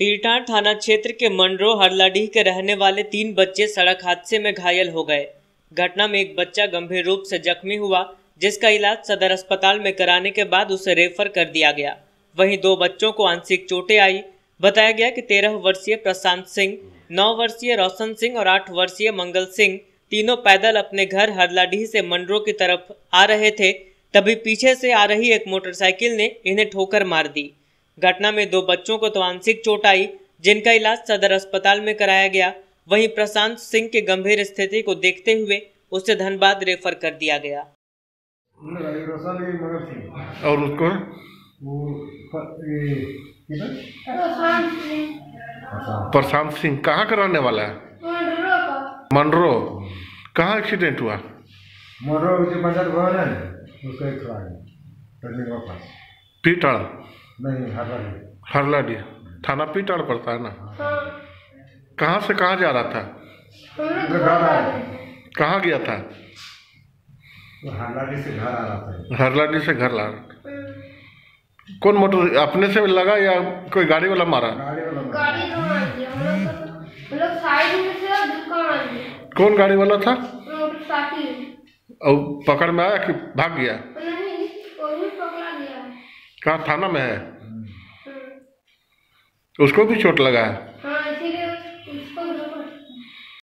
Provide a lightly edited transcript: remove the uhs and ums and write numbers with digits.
पीरटांड थाना क्षेत्र के मंडरो हरलाडीह के रहने वाले 3 बच्चे सड़क हादसे में घायल हो गए। घटना में एक बच्चा गंभीर रूप से जख्मी हुआ, जिसका इलाज सदर अस्पताल में कराने के बाद उसे रेफर कर दिया गया। वहीं 2 बच्चों को आंशिक चोटें आई। बताया गया कि 13 वर्षीय प्रशांत सिंह, 9 वर्षीय रोशन सिंह और 8 वर्षीय मंगल सिंह तीनों पैदल अपने घर हरलाडीह से मंडरो की तरफ आ रहे थे, तभी पीछे से आ रही एक मोटरसाइकिल ने इन्हें ठोकर मार दी। घटना में 2 बच्चों को तो आंशिक चोट आई, जिनका इलाज सदर अस्पताल में कराया गया। वहीं प्रशांत सिंह की गंभीर स्थिति को देखते हुए उसे धनबाद रेफर कर दिया गया। और उसको प्रशांत सिंह कहाँ का रहने वाला है? मंडरो। कहाँ एक्सीडेंट हुआ? पीटाड़ हरलाडीह थाना पीटाड़ पड़ता है ना। कहाँ से कहाँ जा रहा था? कहाँ गया था? हरलाडीह से घर आ रहा था। हरलाडीह से घर ला रहा था। कौन मोटर अपने से लगा या कोई गाड़ी वाला मारा? गाड़ी तो मार दिया। हम लोग साइड में से धक्का मार दिया। कौन गाड़ी वाला था? मोटरसाइकिल। और पकड़ में आया कि भाग गया? नहीं, वही पकड़ा गया। कहाँ थाना में है? उसको भी चोट लगा है?